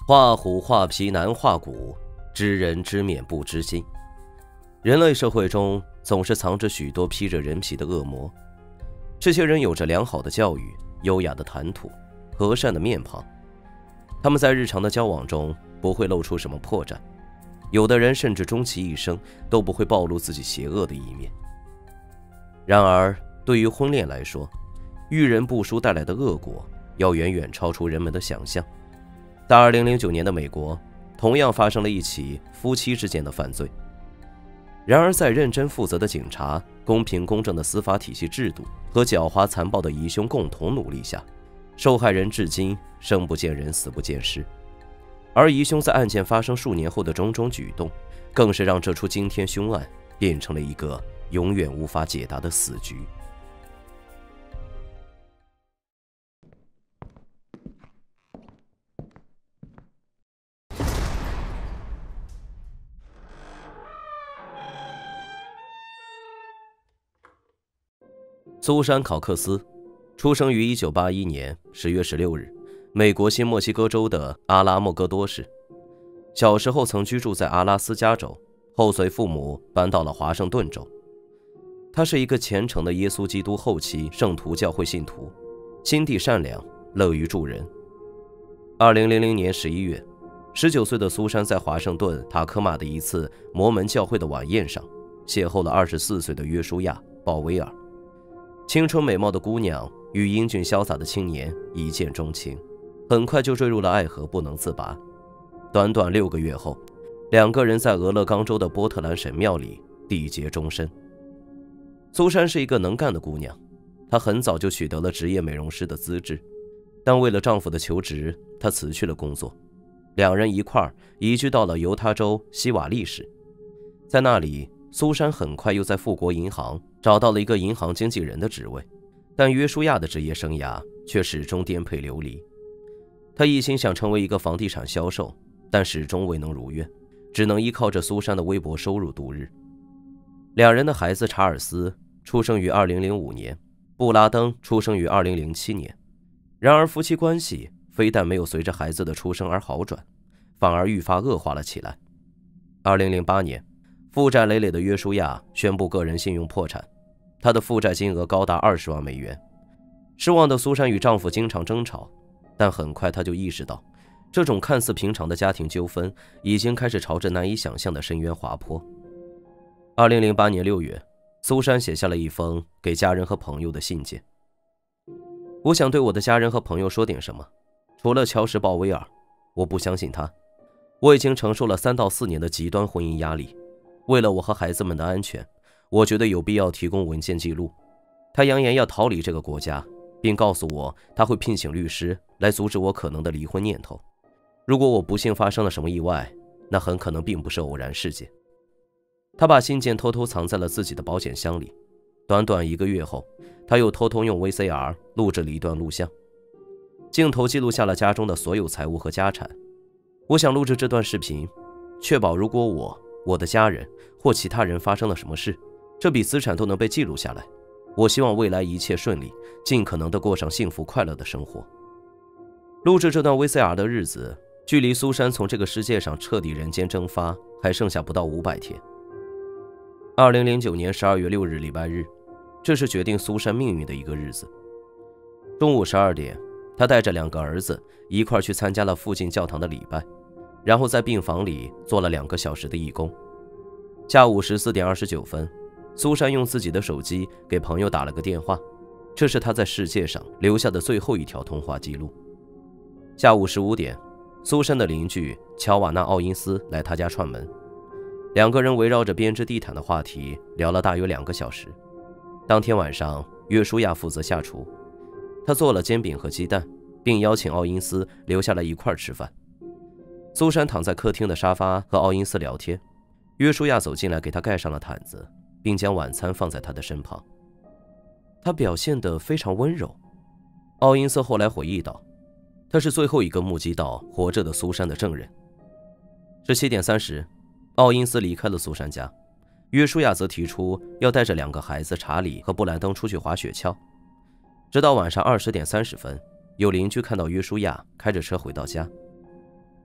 画虎画皮难画骨，知人知面不知心。人类社会中总是藏着许多披着人皮的恶魔，这些人有着良好的教育、优雅的谈吐、和善的面庞，他们在日常的交往中不会露出什么破绽，有的人甚至终其一生都不会暴露自己邪恶的一面。然而，对于婚恋来说，遇人不淑带来的恶果要远远超出人们的想象。在2009年的美国，同样发生了一起夫妻之间的犯罪。然而，在认真负责的警察、公平公正的司法体系制度和狡猾残暴的疑凶共同努力下，受害人至今生不见人，死不见尸。而疑凶在案件发生数年后的种种举动，更是让这出惊天凶案变成了一个永远无法解答的死局。苏珊·考克斯出生于1981年10月16日，美国新墨西哥州的阿拉莫戈多市。小时候曾居住在阿拉斯加州，后随父母搬到了华盛顿州。他是一个虔诚的耶稣基督后期圣徒教会信徒，心地善良，乐于助人。2000年11月，19岁的苏珊在华盛顿塔科马的一次摩门教会的晚宴上，邂逅了24岁的约书亚·鲍威尔。青春美貌的姑娘与英俊潇洒的青年一见钟情，很快就坠入了爱河，不能自拔。短短6个月后，两个人在俄勒冈州的波特兰神庙里缔结终身。苏珊是一个能干的姑娘，她很早就取得了职业美容师的资质，但为了丈夫的求职，她辞去了工作。两人一块儿移居到了犹他州西瓦利市，在那里，苏珊很快又在富国银行找到了一个银行经纪人的职位，但约书亚的职业生涯却始终颠沛流离。他一心想成为一个房地产销售，但始终未能如愿，只能依靠着苏珊的微薄收入度日。两人的孩子查尔斯出生于2005年，布拉登出生于2007年。然而夫妻关系非但没有随着孩子的出生而好转，反而愈发恶化了起来。2008年，负债累累的约书亚宣布个人信用破产，他的负债金额高达20万美元。失望的苏珊与丈夫经常争吵，但很快她就意识到，这种看似平常的家庭纠纷已经开始朝着难以想象的深渊滑坡。2008年6月，苏珊写下了一封给家人和朋友的信件。我想对我的家人和朋友说点什么，除了乔什·鲍威尔，我不相信他。我已经承受了3到4年的极端婚姻压力，为了我和孩子们的安全，我觉得有必要提供文件记录。他扬言要逃离这个国家，并告诉我他会聘请律师来阻止我可能的离婚念头。如果我不幸发生了什么意外，那很可能并不是偶然事件。他把信件偷偷藏在了自己的保险箱里。短短1个月后，他又偷偷用 VCR 录制了一段录像，镜头记录下了家中的所有财物和家产。我想录制这段视频，确保如果我的家人或其他人发生了什么事，这笔资产都能被记录下来。我希望未来一切顺利，尽可能地过上幸福快乐的生活。录制这段 VCR 的日子，距离苏珊从这个世界上彻底人间蒸发还剩下不到500天。2009年12月6日礼拜日，这是决定苏珊命运的一个日子。中午12点，她带着2个儿子一块去参加了附近教堂的礼拜，然后在病房里做了2个小时的义工。下午14点29分，苏珊用自己的手机给朋友打了个电话，这是她在世界上留下的最后一条通话记录。下午15点，苏珊的邻居乔瓦纳·奥因斯来她家串门，2个人围绕着编织地毯的话题聊了大约2个小时。当天晚上，约书亚负责下厨，他做了煎饼和鸡蛋，并邀请奥因斯留下来一块吃饭。苏珊躺在客厅的沙发和奥因斯聊天，约书亚走进来给他盖上了毯子，并将晚餐放在他的身旁。他表现得非常温柔。奥因斯后来回忆道，他是最后一个目击到活着的苏珊的证人。17点30，奥因斯离开了苏珊家，约书亚则提出要带着2个孩子查理和布兰登出去滑雪橇。直到晚上20点30分，有邻居看到约书亚开着车回到家。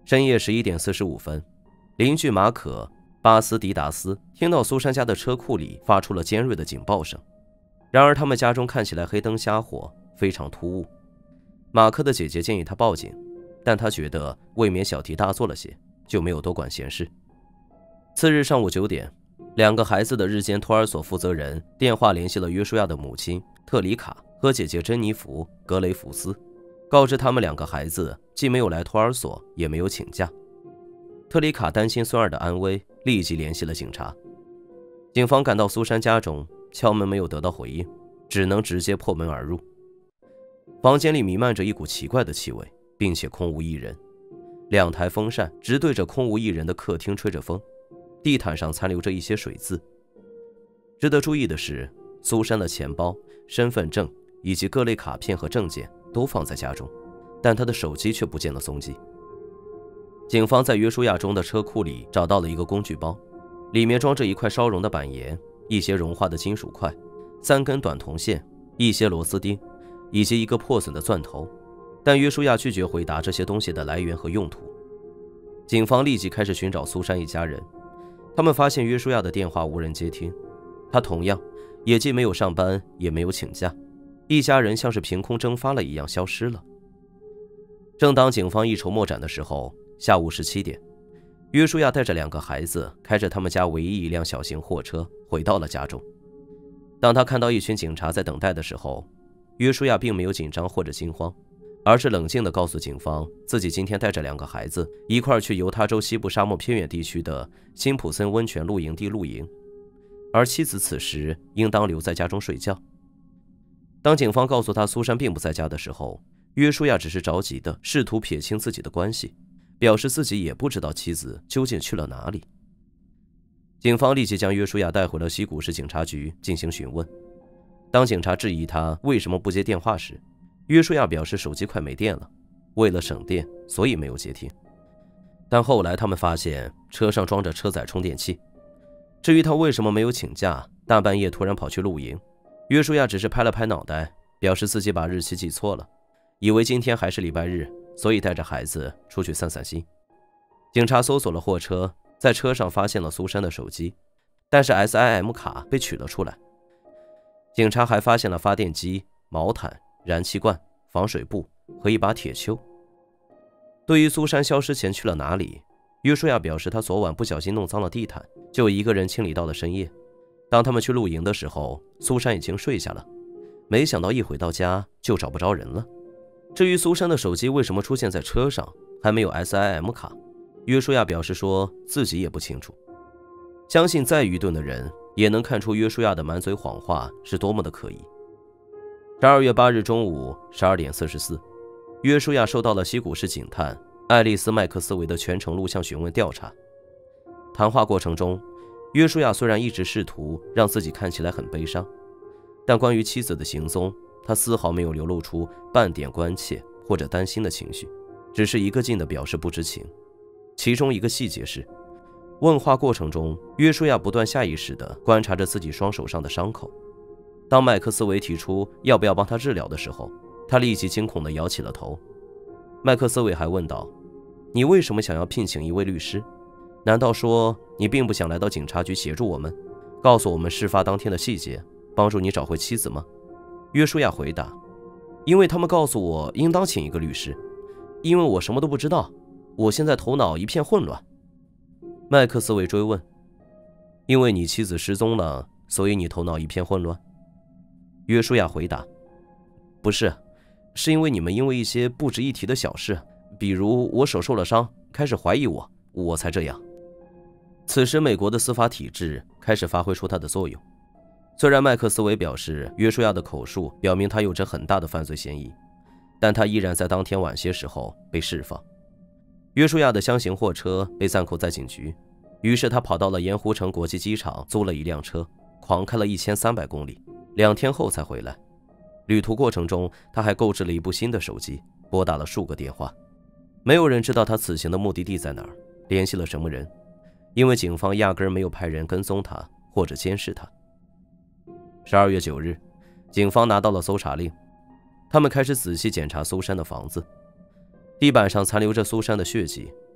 深夜11点45分，邻居马可·巴斯迪达斯听到苏珊家的车库里发出了尖锐的警报声。然而他们家中看起来黑灯瞎火，非常突兀。马克的姐姐建议他报警，但他觉得未免小题大做了些，就没有多管闲事。次日上午9点，2个孩子的日间托儿所负责人电话联系了约书亚的母亲特里卡和姐姐珍妮弗·格雷福斯，告知他们2个孩子既没有来托儿所，也没有请假。特里卡担心孙儿的安危，立即联系了警察。警方赶到苏珊家中，敲门没有得到回应，只能直接破门而入。房间里弥漫着一股奇怪的气味，并且空无一人。2台风扇直对着空无一人的客厅吹着风，地毯上残留着一些水渍。值得注意的是，苏珊的钱包、身份证以及各类卡片和证件都放在家中，但她的手机却不见了踪迹。警方在约书亚中的车库里找到了一个工具包，里面装着一块烧融的板盐、一些融化的金属块、3根短铜线、一些螺丝钉以及一个破损的钻头，但约书亚拒绝回答这些东西的来源和用途。警方立即开始寻找苏珊一家人，他们发现约书亚的电话无人接听，他同样也既没有上班，也没有请假，一家人像是凭空蒸发了一样消失了。正当警方一筹莫展的时候，下午17点，约书亚带着2个孩子，开着他们家唯一一辆小型货车回到了家中。当他看到一群警察在等待的时候，约书亚并没有紧张或者惊慌，而是冷静地告诉警方，自己今天带着2个孩子一块去犹他州西部沙漠偏远地区的辛普森温泉露营地露营，而妻子此时应当留在家中睡觉。当警方告诉他苏珊并不在家的时候，约书亚只是着急地试图撇清自己的关系，表示自己也不知道妻子究竟去了哪里。警方立即将约书亚带回了西谷市警察局进行询问。当警察质疑他为什么不接电话时，约书亚表示手机快没电了，为了省电，所以没有接听。但后来他们发现车上装着车载充电器。至于他为什么没有请假，大半夜突然跑去露营，约书亚只是拍了拍脑袋，表示自己把日期记错了，以为今天还是礼拜日，所以带着孩子出去散散心。警察搜索了货车，在车上发现了苏珊的手机，但是 SIM 卡被取了出来。警察还发现了发电机、毛毯、燃气罐、防水布和一把铁锹。对于苏珊消失前去了哪里，约书亚表示他昨晚不小心弄脏了地毯，就一个人清理到了深夜。当他们去露营的时候，苏珊已经睡下了，没想到一回到家就找不着人了。至于苏珊的手机为什么出现在车上，还没有 SIM 卡，约书亚表示说自己也不清楚。相信再愚钝的人也能看出约书亚的满嘴谎话是多么的可疑。12月8日中午12点44，约书亚受到了西谷市警探爱丽丝·麦克斯韦的全程录像询问调查。谈话过程中，约书亚虽然一直试图让自己看起来很悲伤，但关于妻子的行踪，他丝毫没有流露出半点关切或者担心的情绪，只是一个劲地表示不知情。其中一个细节是，问话过程中，约书亚不断下意识地观察着自己双手上的伤口。当麦克斯韦提出要不要帮他治疗的时候，他立即惊恐地摇起了头。麦克斯韦还问道：“你为什么想要聘请一位律师？难道说你并不想来到警察局协助我们，告诉我们事发当天的细节，帮助你找回妻子吗？”约书亚回答：“因为他们告诉我应当请一个律师，因为我什么都不知道，我现在头脑一片混乱。”麦克斯韦追问：“因为你妻子失踪了，所以你头脑一片混乱？”约书亚回答：“不是，是因为你们因为一些不值一提的小事，比如我手受了伤，开始怀疑我才这样。”此时美国的司法体制开始发挥出它的作用。虽然麦克斯韦表示约书亚的口述表明他有着很大的犯罪嫌疑，但他依然在当天晚些时候被释放。约书亚的箱型货车被暂扣在警局，于是他跑到了盐湖城国际机场，租了一辆车，狂开了1300公里，2天后才回来。旅途过程中，他还购置了一部新的手机，拨打了数个电话。没有人知道他此行的目的地在哪儿，联系了什么人，因为警方压根没有派人跟踪他或者监视他。12月9日，警方拿到了搜查令，他们开始仔细检查苏珊的房子。地板上残留着苏珊的血迹，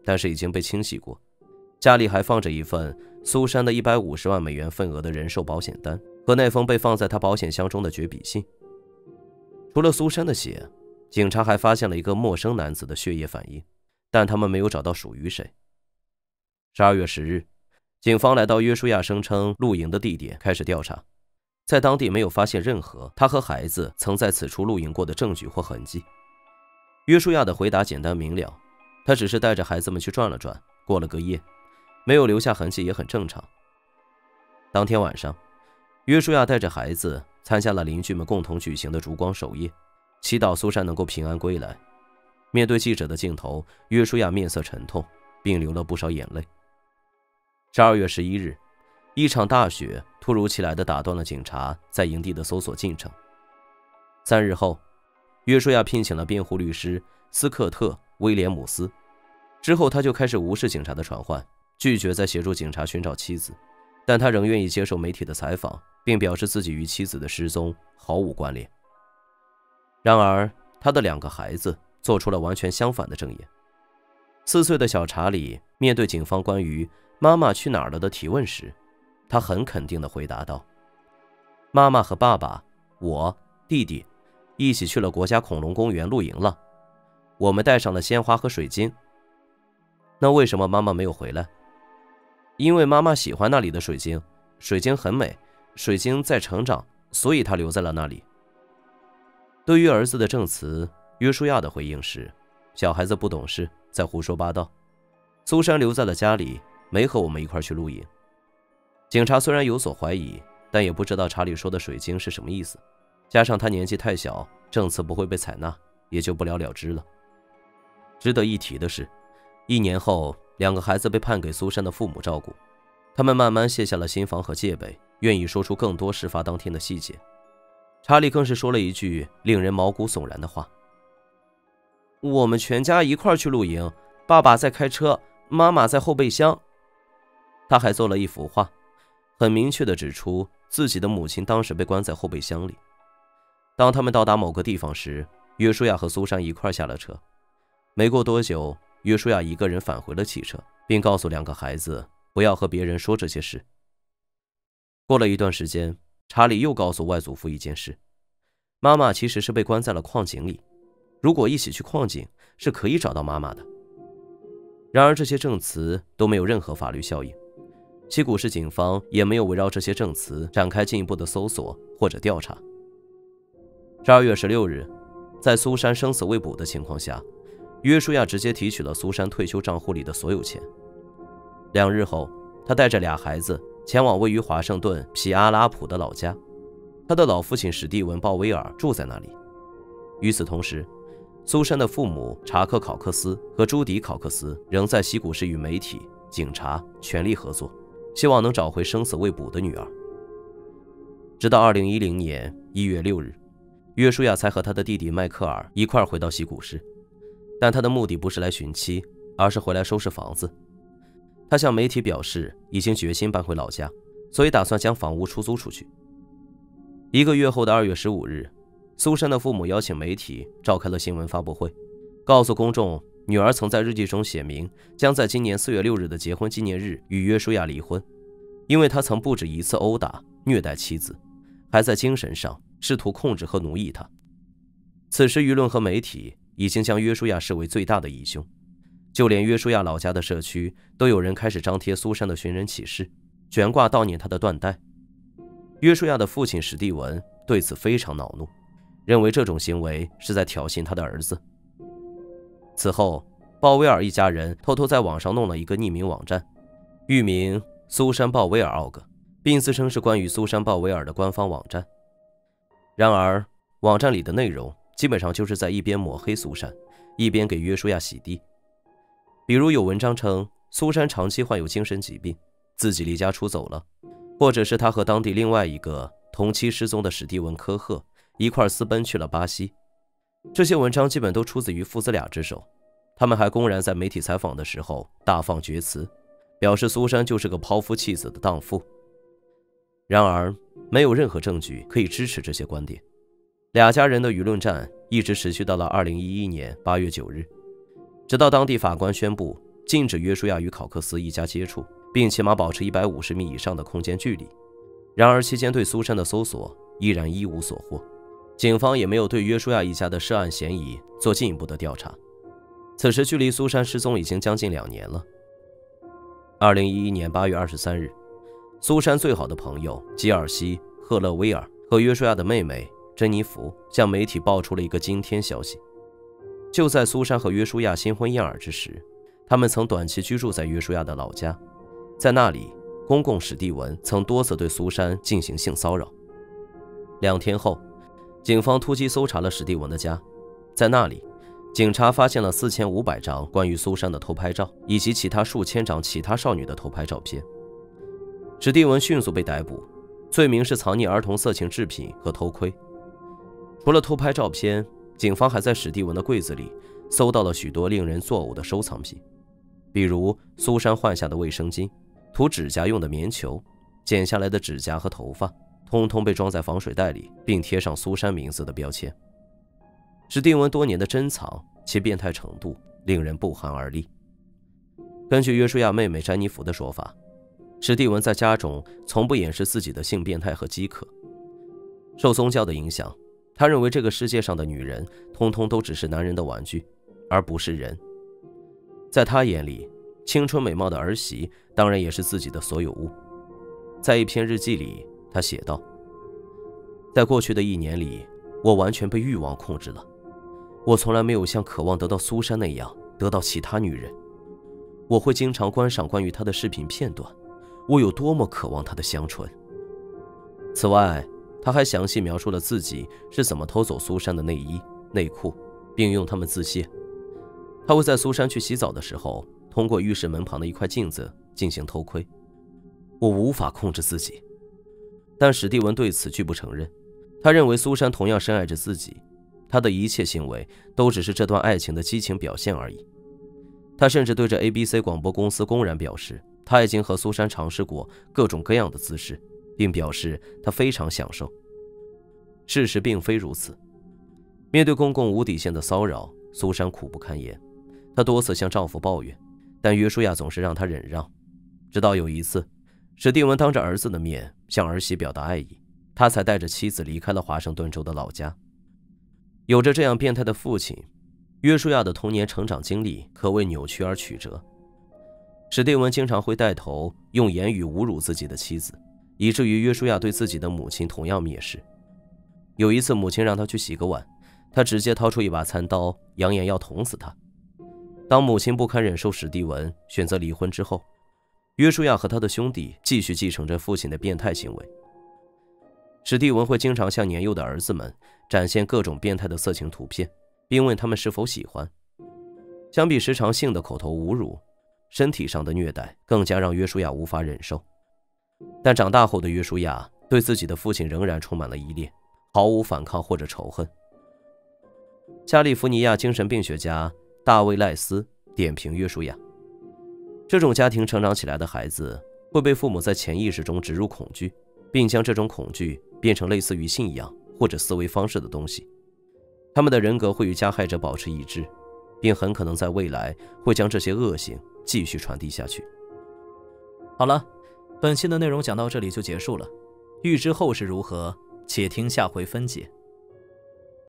但是已经被清洗过。家里还放着一份苏珊的150万美元份额的人寿保险单和那封被放在他保险箱中的绝笔信。除了苏珊的血，警察还发现了一个陌生男子的血液反应，但他们没有找到属于谁。12月10日，警方来到约书亚声称露营的地点开始调查，在当地没有发现任何他和孩子曾在此处露营过的证据或痕迹。约书亚的回答简单明了，他只是带着孩子们去转了转，过了个夜，没有留下痕迹也很正常。当天晚上，约书亚带着孩子参加了邻居们共同举行的烛光守夜，祈祷苏珊能够平安归来。面对记者的镜头，约书亚面色沉痛，并流了不少眼泪。12月11日，一场大雪突如其来地打断了警察在营地的搜索进程。3日后，约书亚聘请了辩护律师斯科特·威廉姆斯，之后他就开始无视警察的传唤，拒绝再协助警察寻找妻子，但他仍愿意接受媒体的采访，并表示自己与妻子的失踪毫无关联。然而，他的2个孩子做出了完全相反的证言。4岁的小查理面对警方关于妈妈去哪儿了的提问时，他很肯定地回答道：妈妈和爸爸、我、弟弟一起去了国家恐龙公园露营了，我们带上了鲜花和水晶。那为什么妈妈没有回来？因为妈妈喜欢那里的水晶，水晶很美，水晶在成长，所以她留在了那里。对于儿子的证词，约书亚的回应是：小孩子不懂事，在胡说八道。苏珊留在了家里，没和我们一块去露营。警察虽然有所怀疑，但也不知道查理说的水晶是什么意思，加上他年纪太小，证词不会被采纳，也就不了了之了。值得一提的是，1年后，2个孩子被判给苏珊的父母照顾，他们慢慢卸下了心防和戒备，愿意说出更多事发当天的细节。查理更是说了一句令人毛骨悚然的话：我们全家一块去露营，爸爸在开车，妈妈在后备箱。他还做了一幅画，很明确地指出自己的母亲当时被关在后备箱里。当他们到达某个地方时，约书亚和苏珊一块下了车。没过多久，约书亚一个人返回了汽车，并告诉2个孩子不要和别人说这些事。过了一段时间，查理又告诉外祖父一件事：妈妈其实是被关在了矿井里，如果一起去矿井，是可以找到妈妈的。然而这些证词都没有任何法律效应，西谷市警方也没有围绕这些证词展开进一步的搜索或者调查。12月16日，在苏珊生死未卜的情况下，约书亚直接提取了苏珊退休账户里的所有钱。2日后，他带着2孩子前往位于华盛顿皮阿拉普的老家，他的老父亲史蒂文·鲍威尔住在那里。与此同时，苏珊的父母查克·考克斯和朱迪·考克斯仍在西谷市与媒体、警察全力合作，希望能找回生死未卜的女儿。直到2010年1月6日，约书亚才和他的弟弟迈克尔一块回到西谷市，但他的目的不是来寻妻，而是回来收拾房子。他向媒体表示已经决心搬回老家，所以打算将房屋出租出去。1个月后的2月15日，苏珊的父母邀请媒体召开了新闻发布会，告诉公众女儿曾在日记中写明将在今年4月6日的结婚纪念日与约书亚离婚，因为他曾不止一次殴打、虐待妻子，还在精神上试图控制和奴役她。此时舆论和媒体已经将约书亚视为最大的疑凶，就连约书亚老家的社区都有人开始张贴苏珊的寻人启事，悬挂悼念她的缎带。约书亚的父亲史蒂文对此非常恼怒，认为这种行为是在挑衅他的儿子。此后，鲍威尔一家人偷偷在网上弄了一个匿名网站，域名苏珊·鲍威尔org，并自称是关于苏珊·鲍威尔的官方网站。然而，网站里的内容基本上就是在一边抹黑苏珊，一边给约书亚洗地。比如有文章称苏珊长期患有精神疾病，自己离家出走了，或者是他和当地另外一个同期失踪的史蒂文·科赫一块私奔去了巴西。这些文章基本都出自于父子俩之手，他们还公然在媒体采访的时候大放厥词，表示苏珊就是个抛夫弃子的荡妇。然而，没有任何证据可以支持这些观点。2家人的舆论战一直持续到了2011年8月9日，直到当地法官宣布禁止约书亚与考克斯一家接触，并起码保持150米以上的空间距离。然而期间对苏珊的搜索依然一无所获，警方也没有对约书亚一家的涉案嫌疑做进一步的调查。此时距离苏珊失踪已经将近2年了。2011年8月23日，苏珊最好的朋友吉尔西·赫勒威尔和约书亚的妹妹珍妮弗向媒体爆出了一个惊天消息。就在苏珊和约书亚新婚燕尔之时，他们曾短期居住在约书亚的老家，在那里，公公史蒂文曾多次对苏珊进行性骚扰。2天后，警方突击搜查了史蒂文的家，在那里，警察发现了4500张关于苏珊的偷拍照，以及其他数千张其他少女的偷拍照片。史蒂文迅速被逮捕，罪名是藏匿儿童色情制品和偷窥。除了偷拍照片，警方还在史蒂文的柜子里搜到了许多令人作呕的收藏品，比如苏珊换下的卫生巾、涂指甲用的棉球、剪下来的指甲和头发，通通被装在防水袋里，并贴上苏珊名字的标签。史蒂文多年的珍藏，其变态程度令人不寒而栗。根据约书亚妹妹詹妮弗的说法，史蒂文在家中从不掩饰自己的性变态和饥渴。受宗教的影响，他认为这个世界上的女人通通都只是男人的玩具，而不是人。在他眼里，青春美貌的儿媳当然也是自己的所有物。在一篇日记里，他写道：在过去的1年里，我完全被欲望控制了。我从来没有像渴望得到苏珊那样得到其他女人。我会经常观赏关于她的视频片段，我有多么渴望她的香醇。此外，他还详细描述了自己是怎么偷走苏珊的内衣、内裤，并用它们自泄。他会在苏珊去洗澡的时候，通过浴室门旁的一块镜子进行偷窥。我无法控制自己。但史蒂文对此拒不承认，他认为苏珊同样深爱着自己，他的一切行为都只是这段爱情的激情表现而已。他甚至对着 ABC 广播公司公然表示，他已经和苏珊尝试过各种各样的姿势，并表示他非常享受。事实并非如此。面对公公无底线的骚扰，苏珊苦不堪言，她多次向丈夫抱怨，但约书亚总是让她忍让。直到有一次，史蒂文当着儿子的面向儿媳表达爱意，他才带着妻子离开了华盛顿州的老家。有着这样变态的父亲，约书亚的童年成长经历可谓扭曲而曲折。史蒂文经常会带头用言语侮辱自己的妻子，以至于约书亚对自己的母亲同样蔑视。有一次，母亲让他去洗个碗，他直接掏出一把餐刀，扬言要捅死他。当母亲不堪忍受史蒂文选择离婚之后，约书亚和他的兄弟继续继承着父亲的变态行为。史蒂文会经常向年幼的儿子们展现各种变态的色情图片，并问他们是否喜欢。相比时常性的口头侮辱，身体上的虐待更加让约书亚无法忍受。但长大后的约书亚对自己的父亲仍然充满了依恋，毫无反抗或者仇恨。加利福尼亚精神病学家大卫·赖斯点评约书亚：这种家庭成长起来的孩子会被父母在潜意识中植入恐惧，并将这种恐惧变成类似于信仰或者思维方式的东西。他们的人格会与加害者保持一致，并很可能在未来会将这些恶行继续传递下去。 好了，本期的内容讲到这里就结束了。欲知后事如何，且听下回分解。